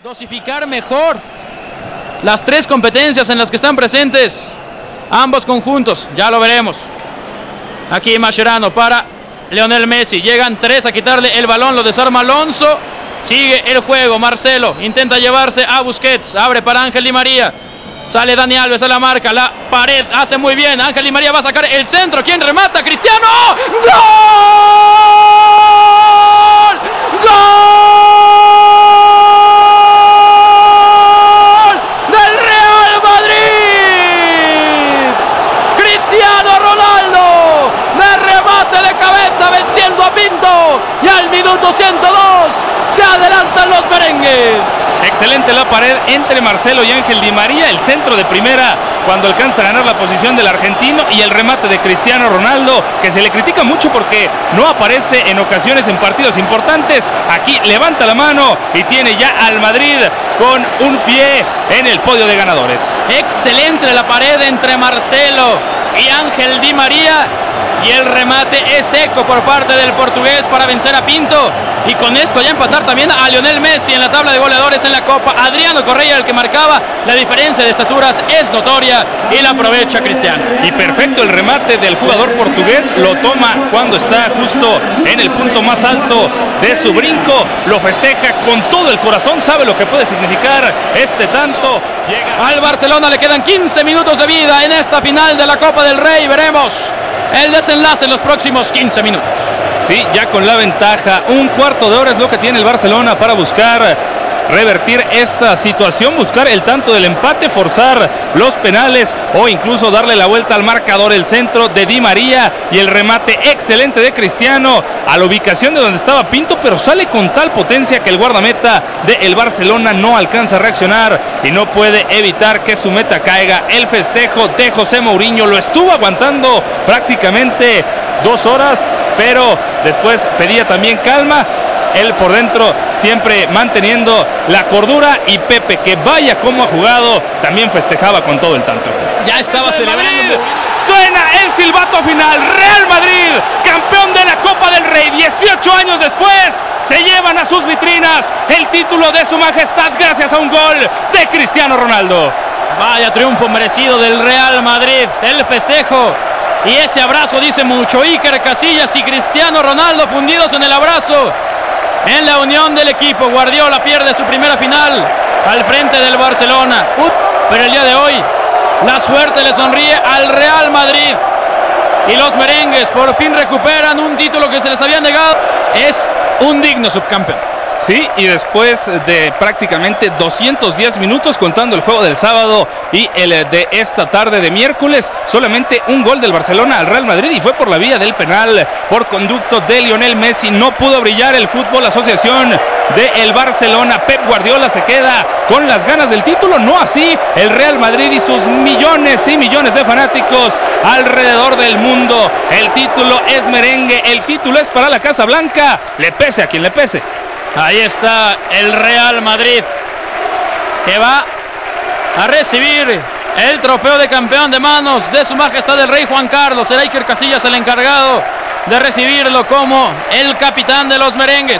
Dosificar mejor las tres competencias en las que están presentes ambos conjuntos, ya lo veremos. Aquí Mascherano para Lionel Messi, llegan tres a quitarle el balón, lo desarma Alonso, sigue el juego, Marcelo intenta llevarse a Busquets, abre para Ángel Di María, sale Dani Alves a la marca, la pared hace muy bien, Ángel Di María va a sacar el centro, ¿quién remata? Cristiano, ¡gol! ¡Gol! Venciendo a Pinto y al minuto 102 se adelantan los merengues. Excelente la pared entre Marcelo y Ángel Di María, el centro de primera cuando alcanza a ganar la posición del argentino y el remate de Cristiano Ronaldo, que se le critica mucho porque no aparece en ocasiones en partidos importantes. Aquí levanta la mano y tiene ya al Madrid con un pie en el podio de ganadores. Excelente la pared entre Marcelo y Ángel Di María. Y el remate es seco por parte del portugués para vencer a Pinto. Y con esto ya empatar también a Lionel Messi en la tabla de goleadores en la Copa. Adriano Correa, el que marcaba, la diferencia de estaturas es notoria y la aprovecha Cristiano. Y perfecto el remate del jugador portugués, lo toma cuando está justo en el punto más alto de su brinco. Lo festeja con todo el corazón, sabe lo que puede significar este tanto. Llega al Barcelona, le quedan 15 minutos de vida en esta final de la Copa del Rey. Veremos el desenlace en los próximos 15 minutos. Sí, ya con la ventaja, un cuarto de hora es lo que tiene el Barcelona para buscar revertir esta situación, buscar el tanto del empate, forzar los penales o incluso darle la vuelta al marcador. El centro de Di María y el remate excelente de Cristiano a la ubicación de donde estaba Pinto, pero sale con tal potencia que el guardameta del Barcelona no alcanza a reaccionar y no puede evitar que su meta caiga. El festejo de José Mourinho lo estuvo aguantando prácticamente 2 horas, pero después pedía también calma. Él por dentro siempre manteniendo la cordura, y Pepe, que vaya como ha jugado, también festejaba con todo el tanto. Ya estaba celebrando. Suena el silbato final. Real Madrid, campeón de la Copa del Rey, 18 años después, se llevan a sus vitrinas el título de su majestad gracias a un gol de Cristiano Ronaldo. Vaya triunfo merecido del Real Madrid. El festejo y ese abrazo dice mucho. Iker Casillas y Cristiano Ronaldo fundidos en el abrazo, en la unión del equipo. Guardiola pierde su primera final al frente del Barcelona, pero el día de hoy la suerte le sonríe al Real Madrid y los merengues por fin recuperan un título que se les había negado. Es un digno subcampeón. Sí, y después de prácticamente 210 minutos contando el juego del sábado y el de esta tarde de miércoles, solamente un gol del Barcelona al Real Madrid, y fue por la vía del penal por conducto de Lionel Messi. No pudo brillar el Fútbol Asociación del Barcelona. Pep Guardiola se queda con las ganas del título, no así el Real Madrid y sus millones y millones de fanáticos alrededor del mundo. El título es merengue, el título es para la Casa Blanca, le pese a quien le pese. Ahí está el Real Madrid, que va a recibir el trofeo de campeón de manos de su majestad el rey Juan Carlos. Será Iker Casillas el encargado de recibirlo como el capitán de los merengues.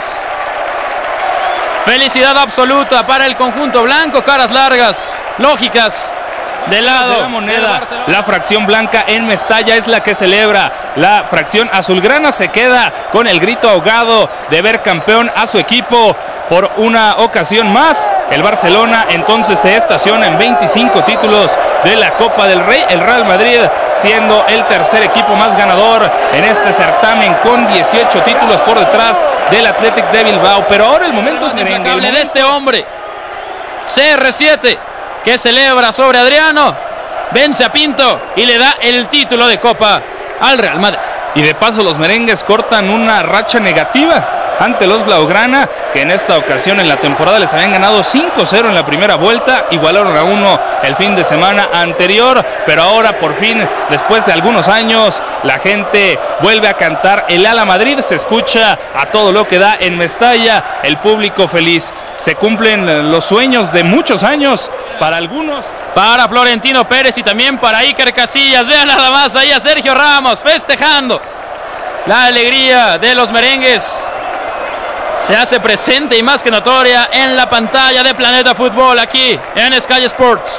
Felicidad absoluta para el conjunto blanco, caras largas, lógicas. Del lado de la moneda, la fracción blanca en Mestalla es la que celebra. La fracción azulgrana se queda con el grito ahogado de ver campeón a su equipo por una ocasión más. El Barcelona entonces se estaciona en 25 títulos de la Copa del Rey. El Real Madrid siendo el tercer equipo más ganador en este certamen con 18 títulos por detrás del Athletic de Bilbao. Pero ahora el momento es merengue de este hombre, CR7, que celebra sobre Adriano, vence a Pinto y le da el título de Copa al Real Madrid. Y de paso los merengues cortan una racha negativa ante los blaugrana, que en esta ocasión en la temporada les habían ganado 5-0 en la primera vuelta, igualaron a 1 el fin de semana anterior, pero ahora por fin, después de algunos años, la gente vuelve a cantar el Ala Madrid, se escucha a todo lo que da en Mestalla, el público feliz, se cumplen los sueños de muchos años para algunos. Para Florentino Pérez y también para Iker Casillas. Vean nada más ahí a Sergio Ramos festejando la alegría de los merengues se hace presente y más que notoria en la pantalla de Planeta Fútbol aquí en Sky Sports.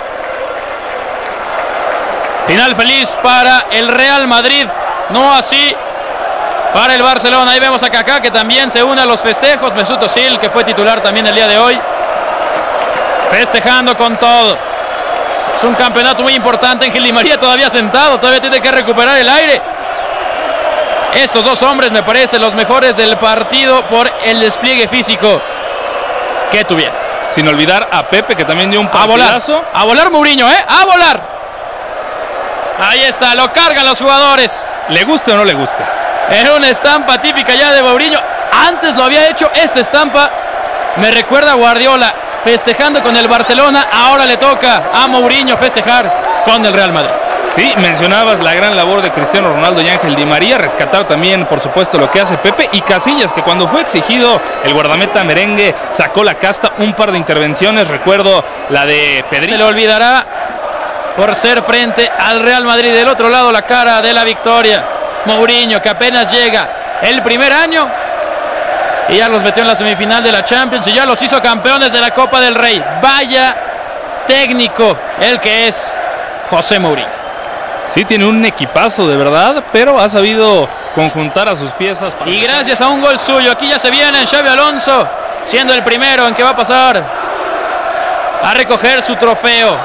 Final feliz para el Real Madrid, no así para el Barcelona. Ahí vemos a Kaká, que también se une a los festejos. Mesut Özil, que fue titular también el día de hoy, festejando con todo. Es un campeonato muy importante. Ángel Di María todavía sentado, todavía tiene que recuperar el aire. Estos dos hombres me parecen los mejores del partido por el despliegue físico que tuvieron. Sin olvidar a Pepe, que también dio un partidazo. A volar Mourinho, a volar. Ahí está, lo cargan los jugadores. ¿Le guste o no le guste? Es una estampa típica ya de Mourinho. Antes lo había hecho, esta estampa me recuerda a Guardiola festejando con el Barcelona. Ahora le toca a Mourinho festejar con el Real Madrid. Sí, mencionabas la gran labor de Cristiano Ronaldo y Ángel Di María, rescatar también, por supuesto, lo que hace Pepe y Casillas, que cuando fue exigido el guardameta merengue sacó la casta, un par de intervenciones, recuerdo la de Pedrito. Se le olvidará por ser frente al Real Madrid. Del otro lado, la cara de la victoria, Mourinho, que apenas llega el primer año y ya los metió en la semifinal de la Champions y ya los hizo campeones de la Copa del Rey. Vaya técnico el que es José Mourinho. Sí, tiene un equipazo de verdad, pero ha sabido conjuntar a sus piezas. Y gracias a un gol suyo, aquí ya se viene Xabi Alonso, siendo el primero en que va a pasar a recoger su trofeo.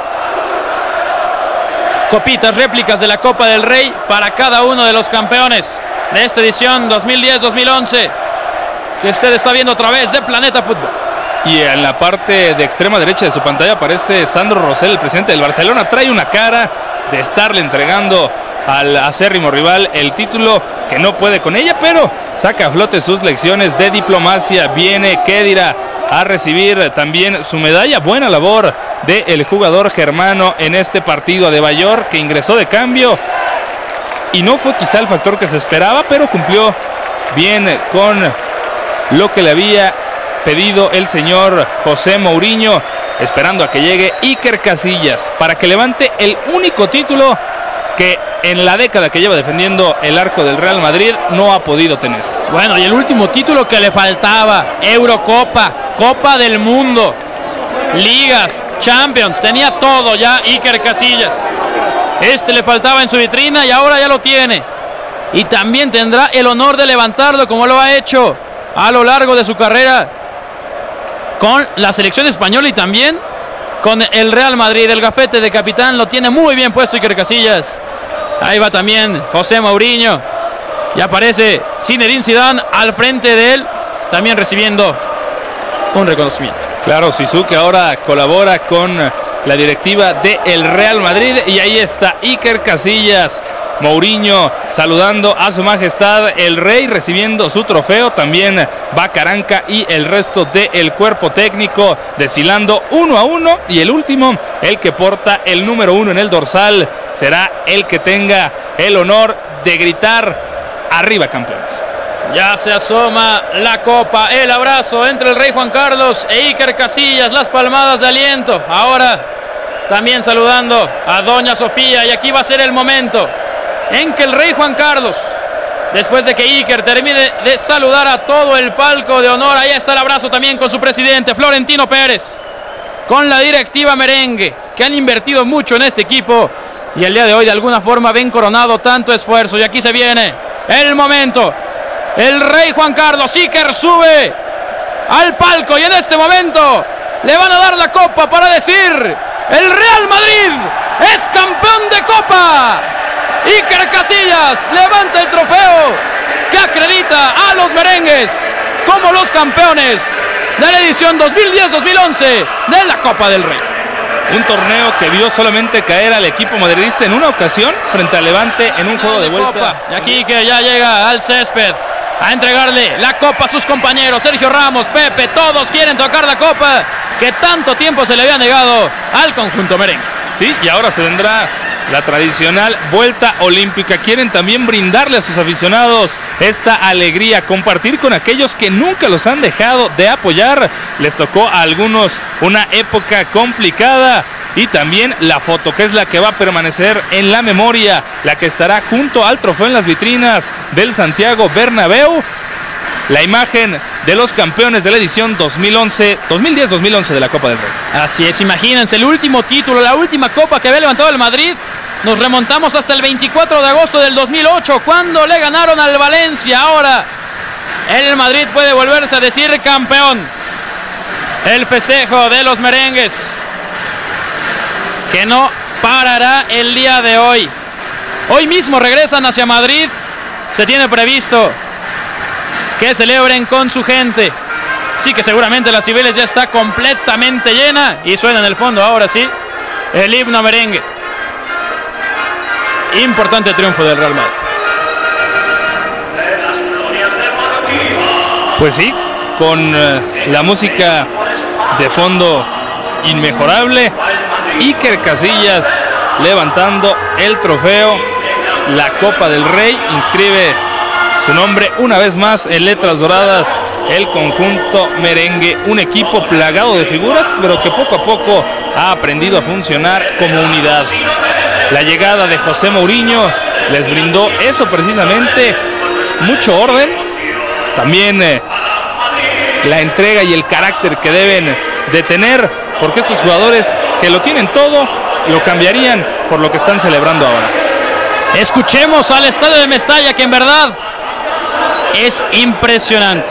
Copitas, réplicas de la Copa del Rey para cada uno de los campeones de esta edición 2010-2011, que usted está viendo a través de Planeta Fútbol. Y en la parte de extrema derecha de su pantalla aparece Sandro Rosell, el presidente del Barcelona. Trae una cara de estarle entregando al acérrimo rival el título, que no puede con ella, pero saca a flote sus lecciones de diplomacia. Viene Khedira a recibir también su medalla. Buena labor del jugador germano en este partido. Adebayor, que ingresó de cambio y no fue quizá el factor que se esperaba, pero cumplió bien con lo que le había pedido el señor José Mourinho, esperando a que llegue Iker Casillas para que levante el único título que en la década que lleva defendiendo el arco del Real Madrid no ha podido tener. Bueno, y el último título que le faltaba, Eurocopa, Copa del Mundo, Ligas, Champions, tenía todo ya Iker Casillas. Este le faltaba en su vitrina y ahora ya lo tiene. Y también tendrá el honor de levantarlo como lo ha hecho a lo largo de su carrera con la selección española y también con el Real Madrid. El gafete de capitán lo tiene muy bien puesto Iker Casillas. Ahí va también José Mourinho. Y aparece Zinedine Zidane al frente de él, también recibiendo un reconocimiento. Claro, Zizou, que ahora colabora con la directiva del Real Madrid. Y ahí está Iker Casillas. Mourinho saludando a su majestad el rey, recibiendo su trofeo. También va Caranca y el resto del cuerpo técnico desfilando 1 a 1. Y el último, el que porta el número 1 en el dorsal, será el que tenga el honor de gritar: arriba, campeones. Ya se asoma la copa, el abrazo entre el rey Juan Carlos e Iker Casillas, las palmadas de aliento. Ahora también saludando a doña Sofía, y aquí va a ser el momento en que el rey Juan Carlos, después de que Iker termine de saludar a todo el palco de honor, ahí está el abrazo también con su presidente Florentino Pérez, con la directiva merengue, que han invertido mucho en este equipo y el día de hoy de alguna forma ven coronado tanto esfuerzo. Y aquí se viene el momento, el rey Juan Carlos, Iker sube al palco y en este momento le van a dar la copa para decir: el Real Madrid es campeón de copa. Iker Casillas levanta el trofeo que acredita a los merengues como los campeones de la edición 2010-2011 de la Copa del Rey. Un torneo que vio solamente caer al equipo madridista en una ocasión frente al Levante en un juego de vuelta. Y aquí que ya llega al césped a entregarle la copa a sus compañeros. Sergio Ramos, Pepe, todos quieren tocar la copa que tanto tiempo se le había negado al conjunto merengue. Sí, y ahora se vendrá la tradicional vuelta olímpica. Quieren también brindarle a sus aficionados esta alegría, compartir con aquellos que nunca los han dejado de apoyar. Les tocó a algunos una época complicada. Y también la foto, que es la que va a permanecer en la memoria, la que estará junto al trofeo en las vitrinas del Santiago Bernabéu. la imagen de los campeones de la edición 2010-2011 de la Copa del Rey. Así es, imagínense, el último título, la última copa que había levantado el Madrid. Nos remontamos hasta el 24 de agosto del 2008, cuando le ganaron al Valencia. Ahora el Madrid puede volverse a decir campeón. El festejo de los merengues, que no parará el día de hoy. Hoy mismo regresan hacia Madrid. Se tiene previsto que celebren con su gente. Sí, que seguramente la Cibeles ya está completamente llena. Y suena en el fondo, ahora sí, el himno merengue. Importante triunfo del Real Madrid. Pues sí, con la música de fondo inmejorable. Iker Casillas levantando el trofeo, la Copa del Rey. Inscribe su nombre una vez más en letras doradas el conjunto merengue, un equipo plagado de figuras, pero que poco a poco ha aprendido a funcionar como unidad. La llegada de José Mourinho les brindó eso precisamente, mucho orden, también la entrega y el carácter que deben de tener, porque estos jugadores que lo tienen todo, lo cambiarían por lo que están celebrando ahora. Escuchemos al estadio de Mestalla, que en verdad es impresionante.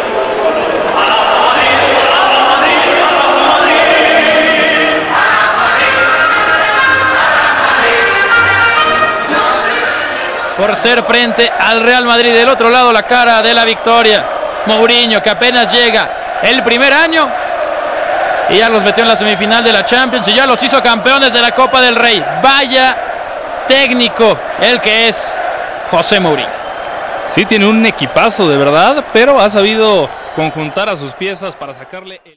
Por ser frente al Real Madrid. Del otro lado, la cara de la victoria, Mourinho, que apenas llega el primer año y ya los metió en la semifinal de la Champions y ya los hizo campeones de la Copa del Rey. Vaya técnico el que es José Mourinho. Sí, tiene un equipazo de verdad, pero ha sabido conjuntar a sus piezas para sacarle el...